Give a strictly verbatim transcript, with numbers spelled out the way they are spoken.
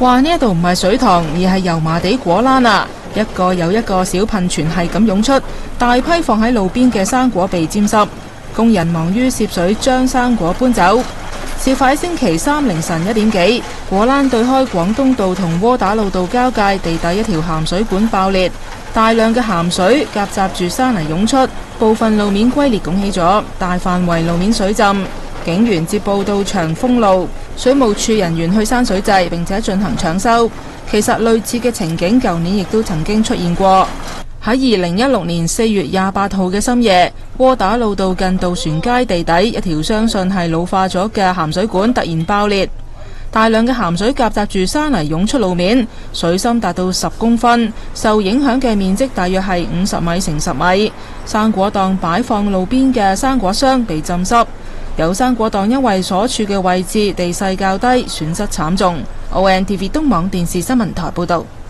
話呢一度唔係水塘，而係油麻地果欄啊！一個又一個小噴泉係咁湧出，大批放喺路邊嘅生果被沾濕，工人忙於涉水將生果搬走。事發喺星期三凌晨一點幾，果欄對開廣東道同窩打老道交界地底一條鹹水管爆裂，大量嘅鹹水夾雜住山泥湧出，部分路面龜裂拱起咗，大範圍路面水浸。警員接報到場封路，水務處人員去山水掣並且進行搶修。其實類似嘅情景舊年亦都曾經出現過。喺二零一六年四月廿八號嘅深夜，窩打老道近渡船街地底一條相信係老化咗嘅鹹水管突然爆裂，大量嘅鹹水夾雜住山泥湧出路面，水深達到十公分，受影響嘅面積大約係五十米乘十米。生果檔擺放路邊嘅生果箱被浸濕，有生果檔因為所處嘅位置地勢較低，損失慘重。O N T V 東網電視新聞台報道。